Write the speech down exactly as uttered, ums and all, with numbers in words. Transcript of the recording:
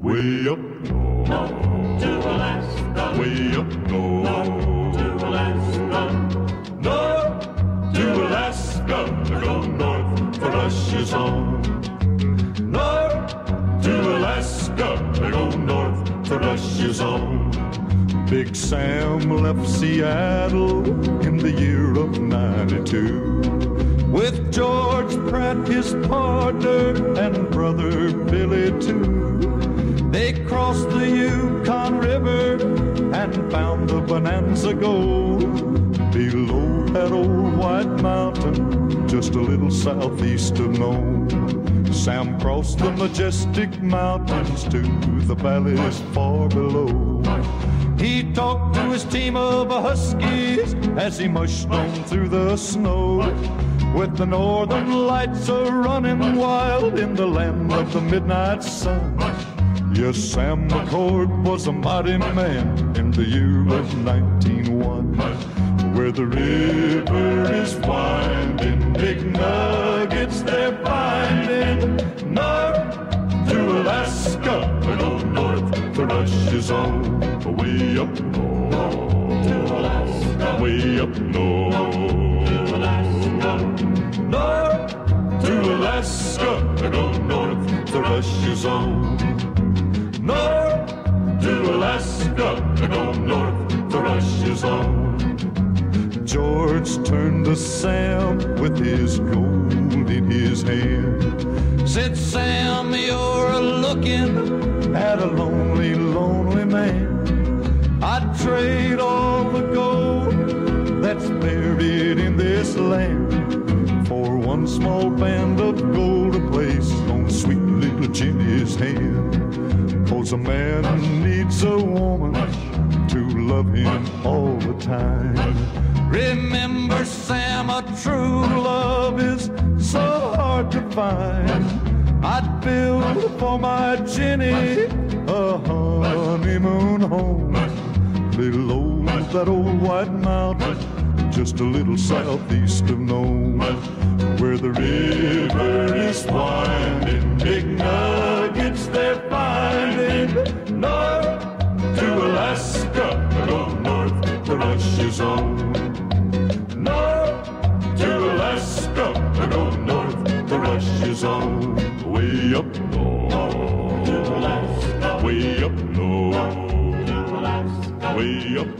Way up north, north to Alaska, way up north, north to Alaska, north to Alaska. To go north for Russia's home. North to Alaska, to go north for Russia's home. Big Sam left Seattle in the year of ninety-two with George Pratt, his partner, and brother Billy too. They crossed the Yukon River and found the Bonanza Gold below that old white mountain just a little southeast of Nome. Sam crossed the majestic mountains to the valleys far below. He talked to his team of Huskies as he mushed on through the snow, with the northern lights a-running wild in the land of the midnight sun. Yes, Sam McCord was a mighty man in the year of nineteen oh one, where the river is winding, big nuggets they're finding. North to Alaska, we go north for Russia's own. Way up north to Alaska, way up north to Alaska, north to Alaska, we go north for Russia's own. North to Alaska, we go north for Russia's own. George turned to Sam with his gold in his hand. Said, Sam, you're looking at a lonely, lonely man. I'd trade all the gold that's buried in this land for one small band of gold to place on sweet little Jenny's hand. 'Cause a man needs a woman to love him all the time. Remember, Sam, a true love is so hard to find. I'd build for my Jenny a honeymoon home below that old white mountain just a little southeast of Nome, where the river is winding, big nuggets they're finding. North to Alaska, go north to Russia's own. North to Alaska, go north to Russia's own. Way up north to Alaska, way up north to Alaska, way up